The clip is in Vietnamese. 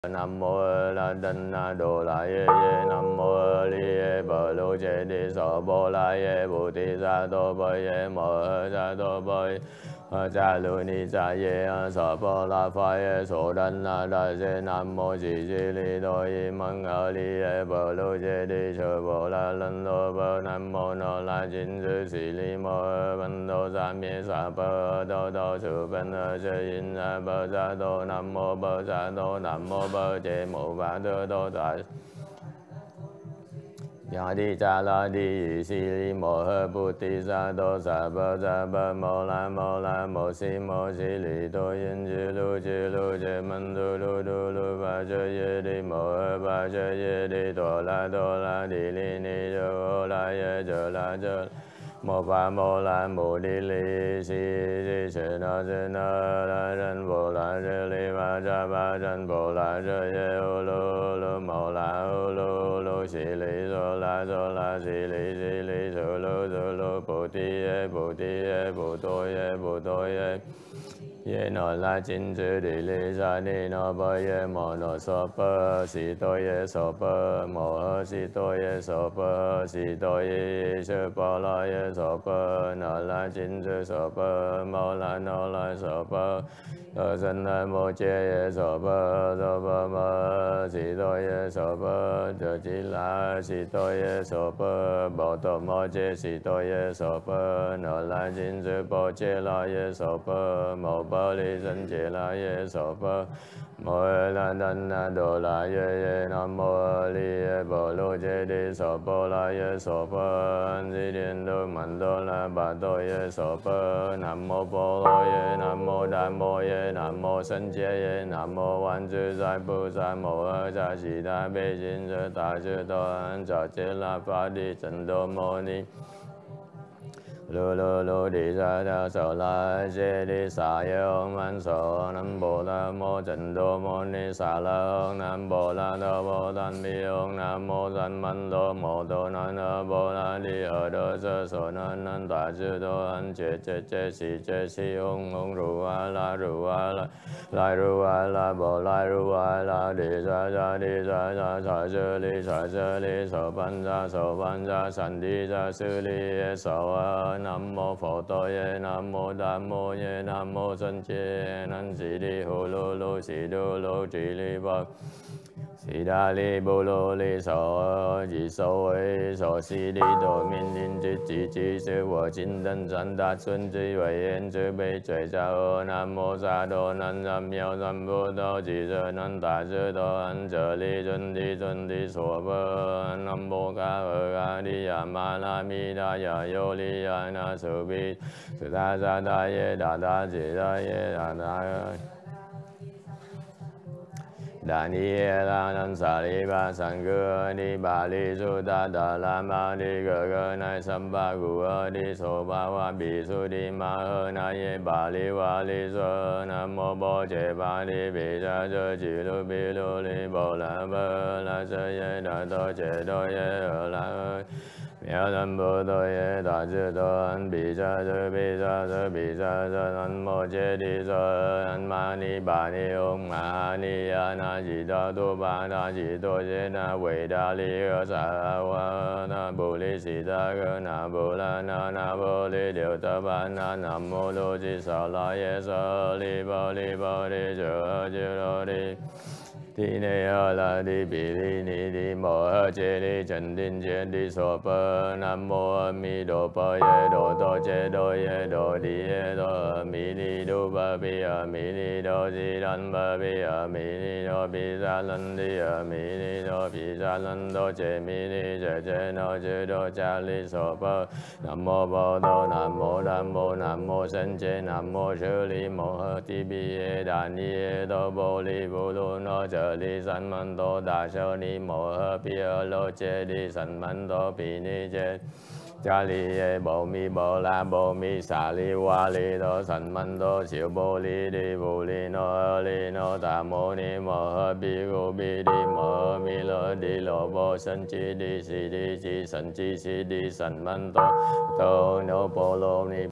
Nam mô La Đan Na Đô La Ye Ye. Nam mô Li Ye Bờ Lô Che Đi Sở Bô La Ye Bồ Tát Sa Tô Bơ Ye Mô Sa Tô Bơ Cha Lu Ni Cha Ye Sở Bô La Pha Ye Sổ Đan Na Đa Se. Nam mô Chỉ Di Li Đô Yi Măng Ở Li Ye Bờ Lô Che Đi Sở Bô La Lân Đô Bơ. Nam mô Nô La Chính Sư Sĩ Li Mô Văn Đô Sa Miê Sa Bơ Đô Đô Sư Văn Sơ In Bơ Sa Đô. Nam mô Bơ Sa Đô. Nam mô Bơ Che Mô Ba Đô Đô Đà Ya Di Cha La Di Si Li Mô Hơ Bụt Tì Sa Đô Sa Bơ Mô La Mô Si Li Tô Yin Chư Lu Chư Mân Du Lu Ba Chơ Ye Đi Mô Hơ Ba Chơ Ye Đi Tô La Đi Li Ni Chơ La Ye Chơ La Chơ Mô Ba Mô La Mô Đi Li Si Chơ Na La Rân Bồ La Chơ Li Ba Rân Bồ La Chơ Ye Ô Lu Mô La Ô Lu Si Li Sô La Si Li Sô Lu Bồ Tát Bồ Tô Ye Ye Nô La Chính Chư Đi Li Sa Ni Nô Bơ Ye Mô Nô So Bơ Si Tô Ye So Bơ Mô Hơ Si Tô Ye So Bơ Si Tô Ye Sư Bô La Ye So Bơ Nô La Chính Chư So Bơ Mô La Nô La So Bơ Tơ Sân La Mô Che Ye So Bơ Mô Si Tô Ye So Bơ Tơ Chí La Si Tô Ye So Bơ Bồ Tô Mô Che Si Tô Ye So Bơ Nô La Chính Chư Bô Che La Ye So Bơ Mô Bơ Li Sân Che La Ye So Bơ Mô La Đan Na Đô La Ye Ye. Nam mô Li Ye Bồ Lô Che Đi Sở Bô La Ye So Bơ An Di Điện Đô Mặn Đô La Bà Tô Ye So Bơ. Nam mô Bồ Lô Ye. Nam mô Đà Mô Ye. Nam mô Sân Che Ye. Nam mô Văn Chư Giải Bồ Sa Mô Hơ Cha Sĩ Đa Bê Chính Chư Ta Chư Tô An Cha Che La Phá Đi Trần Đô Mô Ni Lu Đi Sa Sở La Che Đi Sa Ye Ông Văn Sở. Nam Bồ La Mô Trần Đô Mô Ni Sa La Ông. Nam Bồ La Đô Bồ Tát Mi Ông. Nam mô San Man Đô Mô Tô Nan Bồ La Đi Ở Đô Sơ Sở Nan Ta Chư Tô An Che Si Ông Ru A La Lai Ru A La Bồ Lai Ru A La Đi Sa Chư Li Sở Ban Ra San Đi Sa Sư Li Sở Nam mô Phật Tô Ye. Nam mô Đà Mô Ye. Nam mô Sân Che Nan Si Đi Hồ Lô Si Đô Lô Trì Li Bơ Si Đa Li Bô Lô Li Sở Chỉ Sâu Ấy Sở Si Đi Đồ Minh Linh Chỉ Sư Vợ Chính Tân Sanh Đạt Xuân Chỉ Vậy Yên Chư Bê Trời Cha Ô. Nam mô Sa Đô Nan Sam Miao Sam Bồ Tô Chỉ Sơ Nan Tà Chư Tô An Trợ Li Xuân Đi Sổ Bơ. Nam mô Ca Hơ Ca Đi Ya Ma La Mi Đa Ya Yo Li Ya Na Sư Bi Sư Đa Sa Đa Ye Đà Đa Chỉ Đa Ye Đà Đa Đà Ni La Nan Sa Li Ba San Cơ Ni Ba Li Su Ta Đà La Ma Đi Cơ Cơ Nai Sam Ba Gu Đi So Ba Wa Bi Su Đi Ma Hơ Na Ye Ba Li Wa Li So. Nam mô Bồ Che Ba Đi Bi Sa Chơ Chỉ Lu Bi Lu Li Bồ La Bơ La Sơ Ye Đà Tô Che Đô Ye Ở La Ơi Miao Nam Bồ Tô Ye Đà Chư Tô An Bi Sa Chơ Nam mô Che Đi So An Ma Ni Ba Ni Ông Ma Ni Ya Na Chỉ Đô Tu Ba Na Chỉ Tô Che Na Quệ Đa Li Ơ Sa Wa Na Bồ Li Si Ta Cơ Na Bồ La Na Bồ Li Điều Ta Ba Na Nam mô Đô Chi Sa La Ye Sa Li Bồ Đi Chơ Chư Đô Đi Đi Nê Hơ La Đi Bì Li Ni Đi Mô Hơ Che Đi Trần Đinh Che Đi So Pơ. Nam mô A Mi Đô Pơ Ye Đô Tô Che Đô Ye Đô Đi Ye Đô A Mi Ni Đô Bơ Bi A Mi Ni Đô Di Đan Bơ Bi A Mi Ni Đô Bi Sa Lân Đi A Mi Ni Đô Bi Sa Lân Đô Che Mi Ni Che Nô Chư Đô Cha Li So Pơ. Nam mô Bồ Tô. Nam mô Đam Mô. Nam mô Sân Che. Nam mô Sư Li Mô Hơ Ti Bi Ye Đà Ni Ye Đô Bồ Li Bồ Lô Nô Trợ Li San Man Tô Đà Sơ Ni Mô Hơ Pi Ơ Lô Che Đi San Man Tô Pi Ni Che Cha Li Ye Bồ Mi Bồ La Bồ Mi Sa Li Wa Li Đô San Man Tô Siêu Bồ Li Đi Bồ Li Nô Ơ Li Nô Tà Mô Ni Mô Hơ Pi Gu Bi Đi Mô Hơ Mi Lô Đi Lô Bồ Sân Chi Đi Si Đi Chi Sân Chi Si Đi San Man Tô Tô Nô Bồ Lô Ni